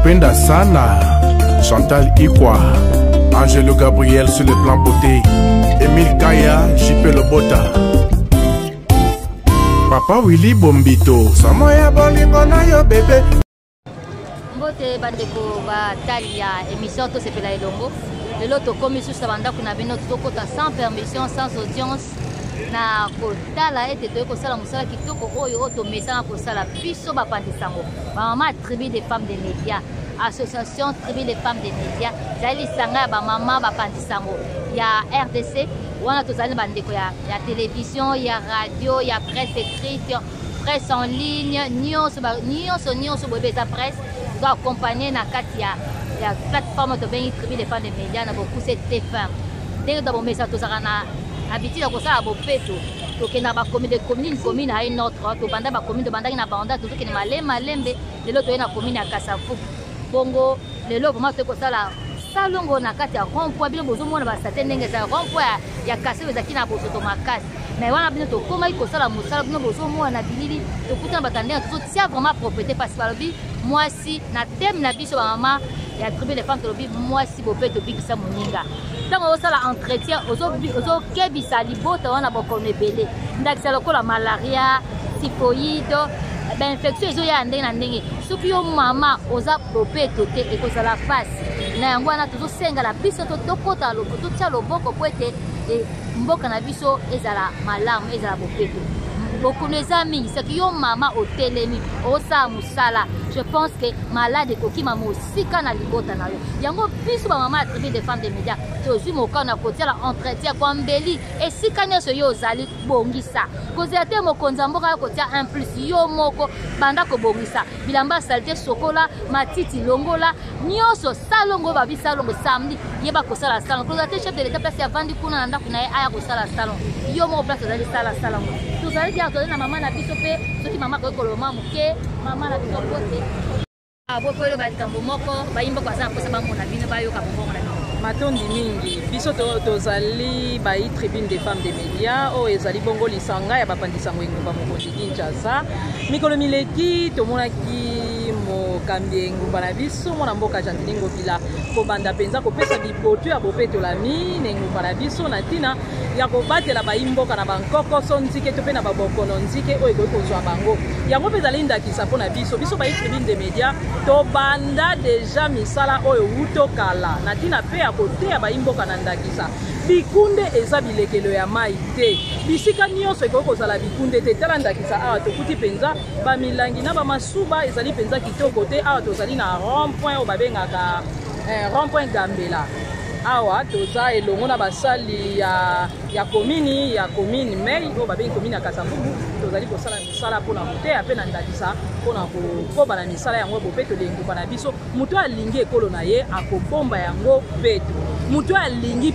Nakupenda sana. Chantal Ikwa, Angelo Gabriel sur le plan beauté, Emile Kaya, JP Lobota, Papa Willy Bombito, Samoya Bolingo na yo bébé. Mbote bandeko batali ya émission to sepela elongo. Lelo to komi sous banda kuna bino to kota sans permission, sans audience. Na kotala ete to kosala musala kitoko oyo to mesana kosala biso bapandisango. Ba mama tribu des femmes des médias. Association tribu des femmes des médias. Zali sanga ba mama bapandisango. Ya RDC, wana to zali bandeko ya télévision, ya radio, ya presse écrite, presse en ligne, nyonso bobe za presse. Doit accompagner na kati ya plateforme to bengi tribu des femmes des médias na beaucoup c'est TF1. Dès que message to zakana habitude ko sala bopeto to kena ba commune à une autre to banda ba commune to banda na banda to kena malembe lelo to na commune ya Kasavubu bongo lelo vraiment to ko sala salongo na kati ya rond-point bino bozo mona ba satene ndenge za rond-point ya Kasavubu za kina bozo to makasi mais wana bino to koma ko sala musala bino bozo mona bilili to kuta batandela to tia vraiment propriété parce que moi si na thème na biso ba mama ya tribu des femmes to bi moi si bopeto bikisa moninga. Tant que ça l'entretien, aux kebisa libota wana bokone belé. Ndakisa lokola malaria, typhoïde, ben infection ezo ya ndenge na ndenge. Soki yo mama oza bopeto te ekozala face. Na yango wana tozo senga la biso to tokota lopoto tia loboko po ete mboka na biso ezala malamu ezala bopeto. Beaucoup de amis, c'est que yo mama au télémi, au sa musala. Je pense que malade koki mama aussi kana libota na yo. Yango biso ba mama tribu des femmes des médias. Tozu mokana kotia la entretien kwa mbeli et si kanya so yo zali bongisa. Kozete mokonza mboka kotia un plus yo moko banda ko bongisa. Bilamba salté sokola, matiti longola, nyoso salongo ba bisalongo samedi. Yeba ko sala salon. Kozete chef de l'état place ya vandi kuna nda kuna aya ko sala salon. Yo mo place zali sala salon. Tozali dia na maman na biso pe soki mama ko koloma muke mama na biso kote abo ko lo ba tambo moko ba yimba kwa sa posa ba mona bino ba yo ka bongo na matondi mingi biso tozali ba tribune des femmes des médias o ezali bongo lisanga ya bapandisango engumba mokonzi Kinshasa mikolo mileki tomonaki mokambi engumba na biso mona mboka Jandini Ngobila ko banda penza ko pesa biboto ya bopeto la mi engumba na biso na tina ya ko batela ba imboka na bankoko sonzike to pe na babokono nzike o eko kozwa bango yango peza linda kisapo na biso ba tribune des médias to banda déjà misala oyo wuto kala na tina pe ya kote ya ba imboka na ndakisa bikunde eza bilekelo ya mai te bisika nyonso eko kozala bikunde te tala ndakisa awa tokuti penza ba milangi na ba masuba ezali penza kitoko te awa tozali na rond-point o babengaka rond-point Gambela awa toza elongo na basali ya commune mai o babengi commune ya Kasavubu tozali kosala misala mpona koteya mpe na ndakisa mpona kokoba na misala yango bopeto lengumba na biso moto alingi ekolo na ye akobomba yango peto moto alingi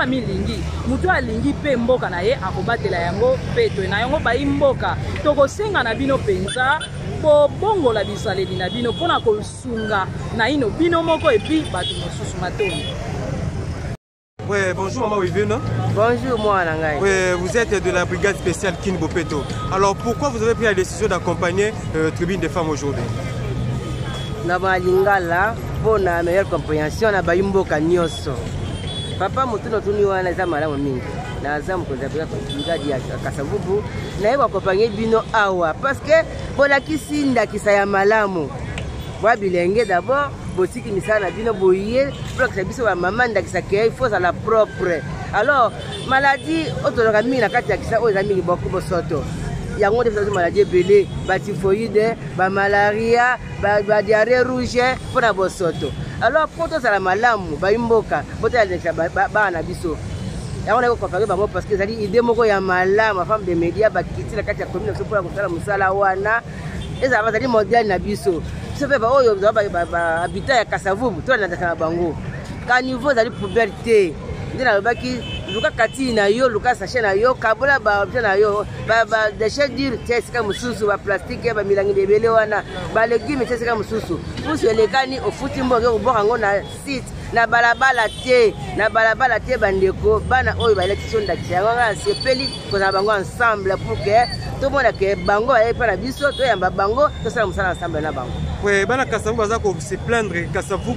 moto alingi mpe mboka na ye akobatela yango peto na yango bayimboka tokosenga na bino penza bobongola bisaleli na bino mpona kosunga na ino bino moko epi bato mosusu matoni. Oui, bonjour maman Wivena. Bonjour moi Nangai. Oui, vous êtes de la brigade spéciale Kin Bopeto. Alors pourquoi vous avez pris la décision d'accompagner Tribune des femmes aujourd'hui? Naba lingala pour na meilleure compréhension na bayimboka nyoso. Papa mutuno tuni wana za malamu mingi. Na za mkonza bya brigade ya Kasavubu na yeba accompagner bino awa parce que bola kisinda kisaya malamu. Wa bilenge d'abord botiki misana bino boye pour que biso ba maman ndakisa ke il faut la propre. Alors maladie otoloka mingi na kati ya kisa o za mingi beaucoup bosoto. Yango de maladie belé, ba typhoïde, ba malaria, ba diarrhée rouge pour na bosoto. Alors pour to sala malamu ba imboka botala ndakisa ba na biso. Yango na ko comparer bango parce que zali idée moko ya malamu femme des médias ba kiti na kati ya commune pour la kosala musala wana. Eza bazali modèle na biso. Ba oyo ba habitat ya Kasavubu to na ndaka bango ka niveau za puberté ndina lobaki luka kati na yo luka sachet na yo kabola ba na yo ba déchet dur tesika mususu ba plastique ba milangi de bele wana ba légumes tesika mususu pusu elekani ofuti mboga oboka ngo na site na balabala te bandeko bana oyo ba election ndakisa yango nga sepeli ko na bango ensemble pour que tout le monde que bango et pas la biso to yamba bango to sala musala ensemble na bango. Ouais, bana Kasavu baza ko se plaindre Kasavu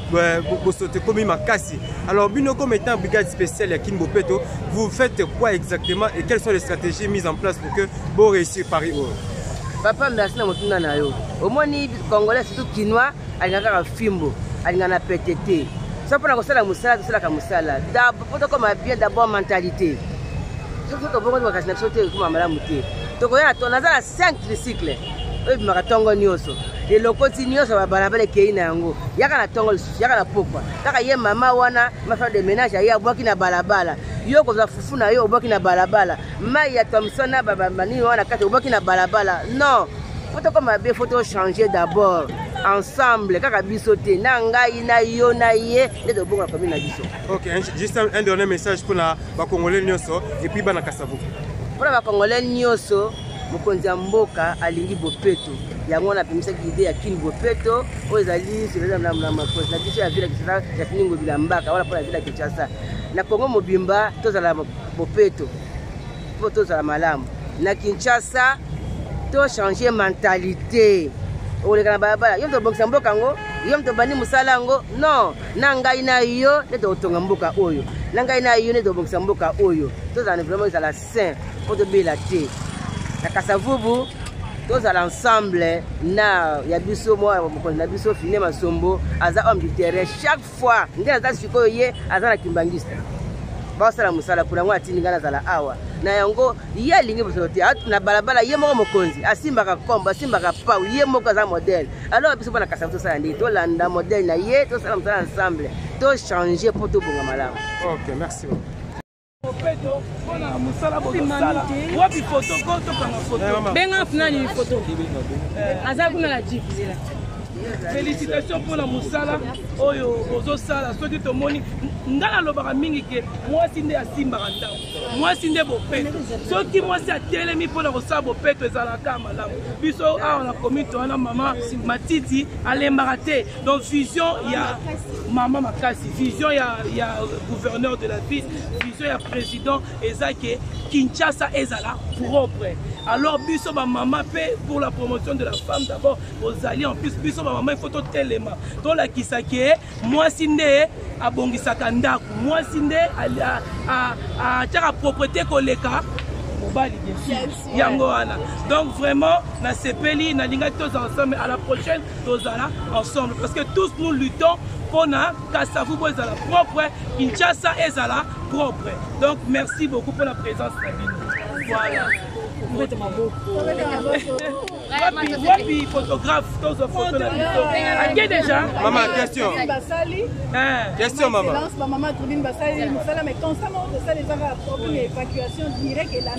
bo sauter comme makasi. Alors bino comme étant brigade spéciale à Kin Bopeto, vous faites quoi exactement et quelles sont les stratégies mises en place pour que vous réussir Paris? Papa merci na motuna na yo. Omoni Congolais surtout Kinois alingaka fimbo, alingana PTT. Ça pour na kosala musala, kosala ka musala. D'abord comme bien d'abord mentalité. Surtout que bongo bakasi na sauter comme malamu te. Tokoya tonaza 5 tricycles. Oyo makatongo nyoso. Les locaux nyonso ba balabala kei na yango. Yaka na tongo lisusu, yaka na pokwa. Kaka ye mama wana, ma femme de ménage ya abwaki na balabala. Yo ko za fufu na yo obwaki na balabala. Mai ya Thompson na baba mani wana kati obwaki na balabala. Non. Faut comme bien faut changer d'abord ensemble kaka biso te na ngai na yo na ye les de bonga comme na biso. OK, juste un dernier message pour la ba Congolais nyonso et puis bana Kasavu. Pour la Congolais nyonso mokonzi mboka alingi Bopeto. Yango na pimisa idée ya Kin Bopeto ozali sur na makosi na biso ya vile kisasa ya Kiningo bilambaka wala pour la vile Kinshasa. Na Kongo mobimba tozala Bopeto. Pour tozala malamu. Na Kinshasa to changer mentalité. Oleka na baba yo to bokisa mboka ngo yo to bani musala ngo non na ngai na yo ne to tonga mboka oyo na ngai na yo ne to bokisa mboka oyo tozala vraiment ça la saint pour de bela te na Kasavubu tozala ensemble na ya biso moi na biso fine masombo aza homme du terrain chaque fois ndena za sikoyo ye aza na kimbangista basala musala pour ngo atini ngana zala awa na yango ye lingi bosote na balabala ye moko mokonzi asimbaka komba asimbaka pau ye moko za modèle alors biso bana Kasavu ça ndi to landa modèle na ye to sala musala ensemble to changer pour to bonga malamu. OK, merci beaucoup. Bopeto bona musala bozosala wapi photo ko to kana photo benga funani photo aza kuna la jeep zela. Félicitations pour la musala oyo ozosala soki tomoni ngala lobaka mingi ke mwasi nde asimbaka ntango mwasi nde Bopeto soki mwasi atelemi mpona kosala Bopeto ezalaka malamu biso awa na commune wana mama Matiti alembaka te donc vision ya mama makasi vision ya gouverneur de la ville vision ya président eza ke Kinshasa ezala propre alors biso ba mama pe pour la promotion de la femme d'abord ozali en plus biso ba mama il faut tout élément to la kisake mwasi nde abongisaka ndako mwasi nde a tira propriété koleka mobali bien sûr yango wana donc vraiment na sepeli na linga tous ensemble à la prochaine tozala ensemble parce que tous nous luttons pour na Kasavu ezala propre Kinshasa ezala propre donc merci beaucoup pour la présence voilà. Wapi photographe tous aux photos là biso déjà maman question question maman maman Tribune Basali musala mais constamment de ça les problème évacuation directe et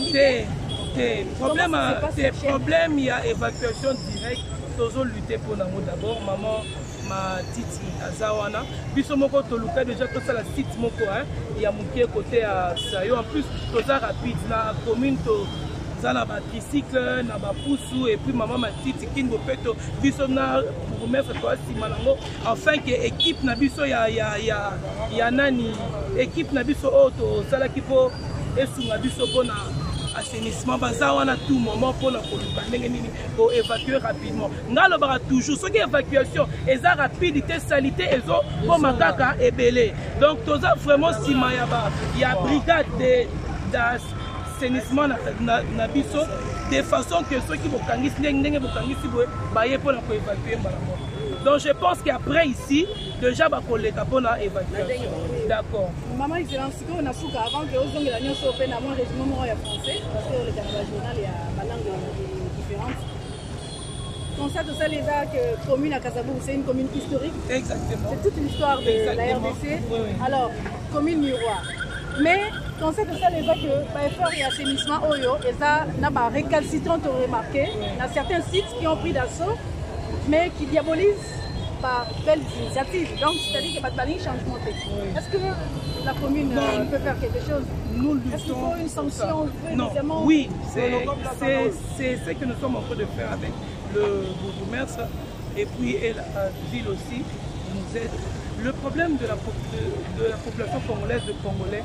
la problème il y a évacuation directe toujours lutter pour l'amour d'abord maman Matiti azawana biso moko toluka déjà tout ça la site moko hein il y a moké côté à Sayo en plus tout ça rapide na commune to ça na ba tricycle na ba poussou et puis maman Matiti Kin Bopeto biso na pour mettre toi simanango afin que équipe na biso ya nani équipe na biso auto sala kipo esunga biso pona assainissement baza wana tout moment pour la koluka ndenge nini pour évacuer rapidement ngalo bara toujours ce qui évacuation eza rapidité salité ezo pour makaka ebele donc toza vraiment sima ya brigade d'assainissement na biso de façon que ceux qui bokangisi ndenge bokangisi boye baye pour la évacuer mbala. Donc je pense qu'après ici, déjà bah collègue pour la évacuation. D'accord. Maman excellence, on a fou avant que aux hommes de l'Union européenne avant régime français parce que le Canada journal il y a ma langue différente. Comme ça, tout ça les a que commune à Kasavu, c'est une commune historique. Exactement. C'est toute l'histoire de la RDC. Oui. Alors commune miroir. Mais comme ça, tout ça les a que par effort et assainissement Oyo et ça n'a pas récalcitrant remarqué. Il y a certains sites qui ont pris d'assaut mais qui diabolisent par belles initiatives. Donc, c'est-à-dire que Batbali changement. Est-ce que la commune peut faire quelque chose? Nous luttons. Est-ce qu'il faut une sanction? Non, oui, c'est ce que nous sommes en train de faire avec le bourgmestre et puis la ville aussi nous aide. Le problème de la population congolaise, de Congolais,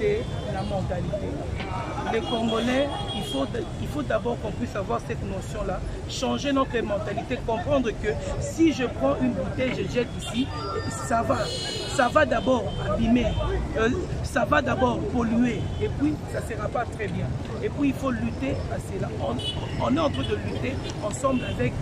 c'est la mentalité. Les Congolais, il faut d'abord qu'on puisse avoir cette notion-là, changer notre mentalité, comprendre que si je prends une bouteille, je jette ici, ça va d'abord abîmer, ça va d'abord polluer, et puis ça ne sera pas très bien. Et puis il faut lutter à cela. On est en train de lutter ensemble avec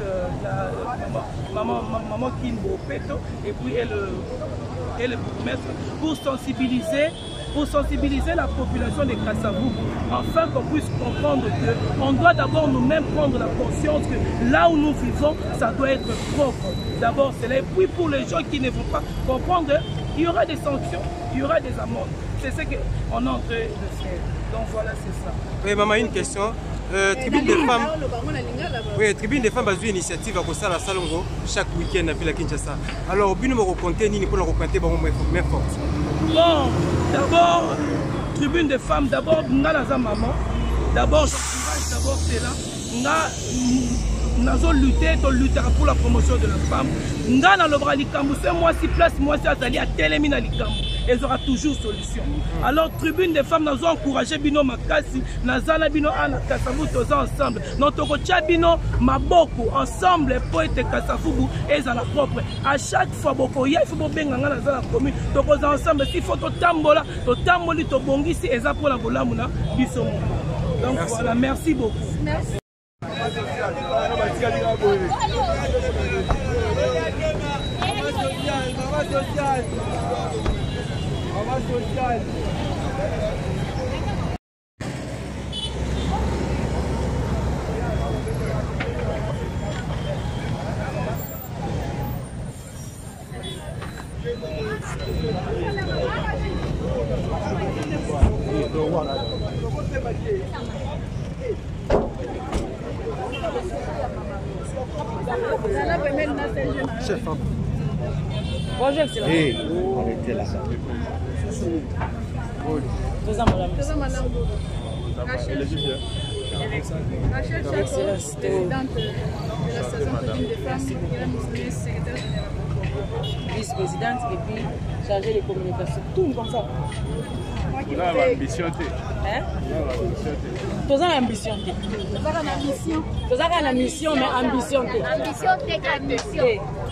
maman Kimbo Peto et puis le bourgmestre pour sensibiliser la population de Kasavubu, afin qu'on puisse comprendre qu'on doit d'abord nous-mêmes prendre la conscience que là où nous vivons, ça doit être propre. D'abord, c'est là. Et puis pour les gens qui ne vont pas comprendre, il y aura des sanctions, il y aura des amendes. C'est ce qu'on est en train de faire. Donc voilà, c'est ça. Oui, maman, une question. Tribune des femmes. Oui, Tribune des femmes a une initiative à Kosala Salongo chaque week-end à Villa Kinshasa. Alors, vous nous racontez, ni pour le raconter, mais forte. Bon, d'abord, Tribune des femmes, d'abord, Ngalaza Maman. D'abord, j'encourage d'abord cela. Nous luttons pour la promotion de la femme. Ngana Lobra Likambu, c'est moi si place, moi si Azali à Télémina Likambu. Elles auront toujours solution. Alors, Tribune des femmes, nous avons encouragé Bino Makasi, Nazala Bino Ana Kasavubu, tous ensemble. Notre coach Bino Maboko, ensemble, pour être Kasavubu, et à la propre. À chaque fois, il faut bien que Nazala commune, tous ensemble. S'il faut tout tambola, tout tamboli, tout bongisi, et ça pour la bolamuna, biso. Donc voilà, merci beaucoup. Merci. Chef, bonjour, excellent. Oui, on était là. Rachel Chako, présidente de l'association Tribune des femmes, secrétaire générale. Vice-présidente et puis chargée des communications. Tout comme ça. On a l'ambition. Hein? Tu as l'ambition. Tu as la mission, mais ambition. Ambition, c'est ambition.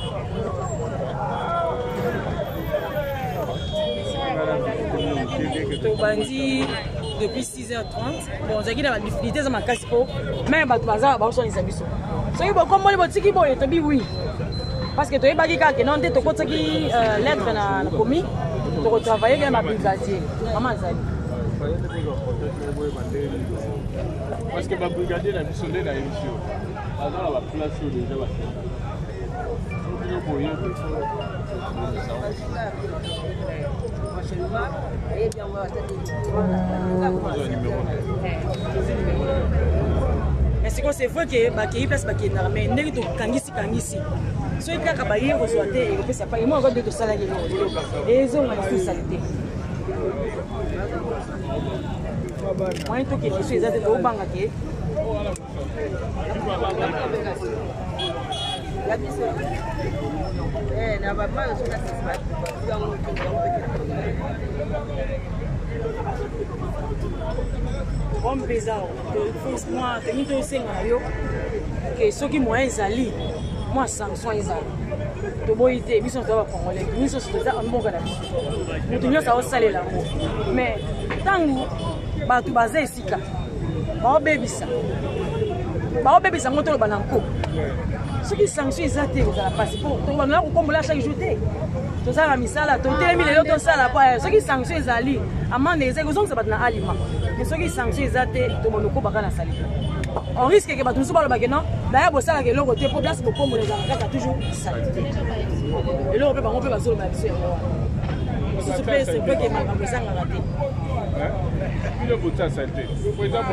Tobandi depuis 6h30. Bon, j'ai dit la difficulté de ma casse pour même à bazar ba so les ambitions. So yo comme moi les tiki boy to bi oui. Parce que tu es bagi ka que non te to ko tiki lettre na commis to travailler avec ma brigadier. Maman Zali. Parce que ma brigadier la mission de la émission. Alors la place déjà va. C'est vrai que place mais ndenge to kangisi so ikaka ba yego soate et que ça pas moi encore de ça là et ils ont la saleté moi to que je suis exact au banga ke na baba yo sona sismat comme bizarre moi tenir to senga yo que ceux qui moyen zali moi sanction ezali to boyite biso to ba congolais biso to za mboka na biso mutu nyosa osalela ngo mais tangu batu baza esika baobebisa ngo toloba na nko soki sanction eza te kozala pasi po tobandela kokombola chaque jour te tozala misala totelemi lelo tosala po soki sanction ezali amande eza ekozongisa bato na alima mais soki sanction eza te tobanda okobaka na sali on risque que bato mosusu balobake non daya bosalaka eloko te po place bokombola ezala kaka toujours sali te eloko mpe bango mpe bazoloba biso yango wana mosusu mpe sepe ke makambo ezangaka te Il a voté à santé. Pour exemple,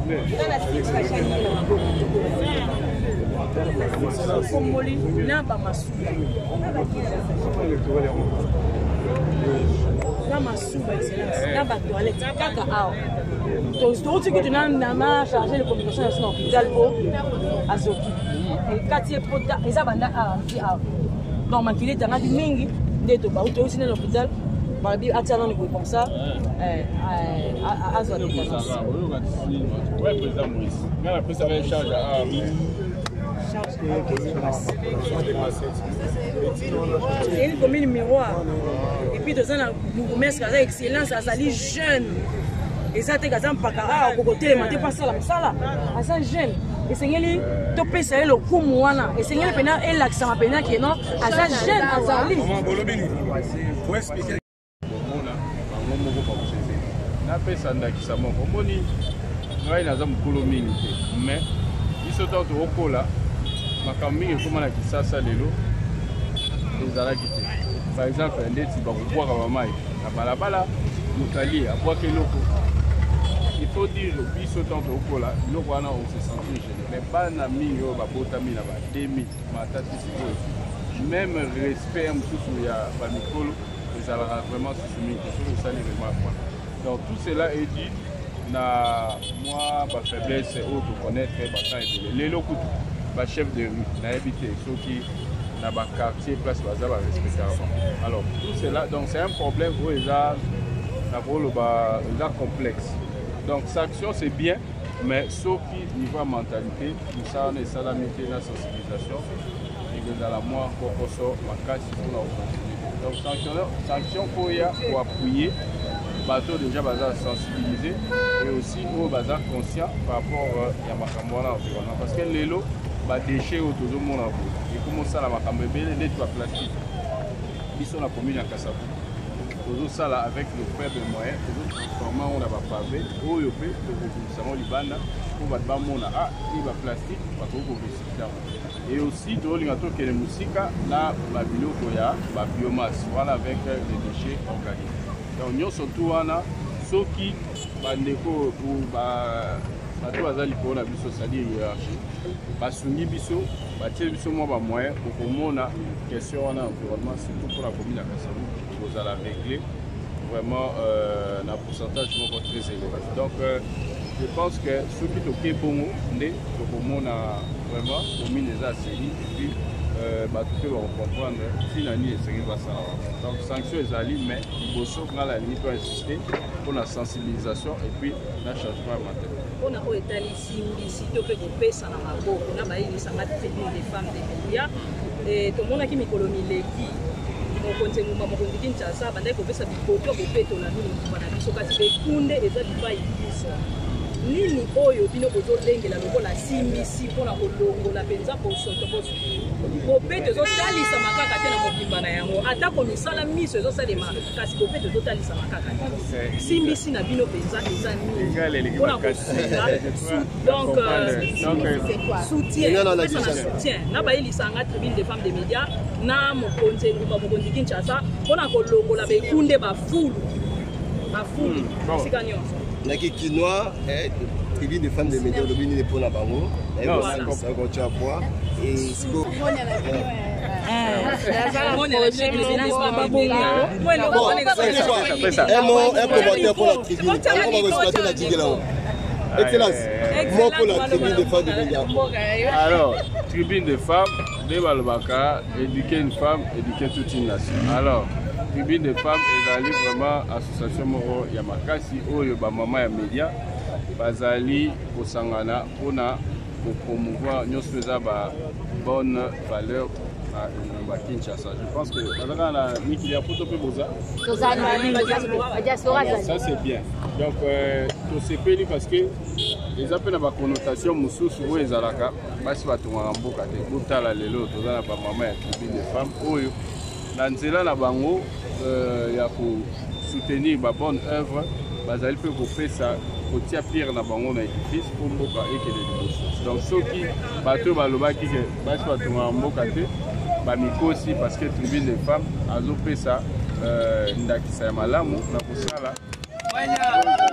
Komoli na ba masuba na masuba excellence na ba toilette kaka awa to tu que tu na chargé de communication na hôpital po azoki et quartier pota eza banda a anti awa donc makile tanga mingi ndeto ba to aussi na hôpital Barbie a tiré comme ça. Azwa Ouais, président Maurice. Mais après, ça va être charge à c'est une commune miroir. Et puis, dans un bourgmestre, ça a excellence, ça a jeune. Et ça, c'est un pakara, au côté, mais pas ça, ça, ça jeune. Et c'est que tu peux savoir le coup, moi, et c'est que tu peux l'accent à peine qui est non, à ça jeune, à ça livre. napesa ndakisa moko omoni ngai naza mokolo mingi te mais biso ntango tookola makambo mingi ekóma na kisasa lelo ezalaki te. Par exemple ndeti bakobwaka bamai na balabala moto alie abwaka eloko. Il faut dire biso ntango tookola biloko wana on se sentir gêné mais bana mingi oyo babotami na bademi matati sikoyo même respect ya mosusu ya bamikolo ezalaka vraiment susu mingi soki osali vraiment quoi. Donc tout cela est dit, na moi, ma faiblesse est autre connaître, les locaux, ma chef de rue, na habité, ceux qui na ba quartier, place bazar, ba respecter avant. Alors tout cela, donc c'est un problème où ils ont complexe. Donc sanction c'est bien, mais sauf qui niveau mentalité, tout ça on est salamité la sensibilisation et que dans la moi pour ma casse pour la continuer. Donc sanction pour appuyer. Bateau déjà bazar sensibilisé et aussi au bazar conscient par rapport à makambo na environnement parce que les lots ba déchets autour de mon abo et comment ça la makambo belé les toits plastiques ils sont la commune à Kassavu tout ça là avec le faible moyen tout transformer on a ba pavé au yopé le gouvernement libana pour ba mona ah il va plastique pas trop recycler et aussi dans l'ingato que les musica là ba biloko ya ba biomasse voilà avec les déchets organiques. Donc nous surtout wana soki bandeko ou bato bazali pona biso sali hiérarchie basungi biso batie biso mwa ba moyen pour komona question wana environnement surtout pour la commune ya Kassavu vous allez régler vraiment un pourcentage très élevé. Donc je pense que ceux qui toquent bongo ndé komona vraiment commune des série et puis tout le monde comprendre si la nuit est va ça. Donc sanction est allée mais il faut que la nuit peut insister pour la sensibilisation et puis le changement matériel. On a établi ici tout que des pèses à la mabo, on a baillé les sangat des femmes des médias et tout le monde a qui m'économie les qui mon conseil mon maman dit qu'il ça bandé ko pesa bikoto ko peto la nuit bana biso kati be kunde eza bipai biso. Nini oyo bino kozolengela lokola simbisi mpona kolongola mpenza kosoto kopete ezotalisa makaka te na mobimba na yango atako misala miso ezosalema kasi kopete ezotalisa makaka te simbisi na bino mpenza eza nini mpona kosunga donc soutien na bayelisanga tribune des femmes des médias na mokonzi engumba mokonzi Kinshasa mpona kolongola bekunde bafulu esika nyonso Naki Kinois, tribune des femmes des médias, l'obéni des pour la bango. Et voilà, ça continue à boire. Et c'est beau. Un commentaire pour la tribune. On va respecter la tribune là-haut. Excellence. Mot pour la tribune des femmes des médias. Alors, tribune des femmes, de Balbaka, éduquer une femme, éduquer toute une nation. Alors, tribune des femmes ezali vraiment association moko ya makasi oyo ba mama ya média bazali kosangana pona ko promouvoir nyonso eza ba bonne valeur à Kinshasa. Je pense que dans la mikili ya poto pe boza ça c'est bien. Donc to sepeli parce que les appels na ba connotation mususu oyo ezalaka basi batonga mboka te botala lelo toza na ba mama ya tribune des femmes oyo na nzela na bango ya ko soutenir ba bonne œuvre bazali pe ko pesa ko tia pierre na bango na édifice pour mboka ekele liboso. Donc soki bato balobaki ke basi batonga mboka te ba mikosi parce que tribune des femmes azo pesa ndakisa ya malamu na kosala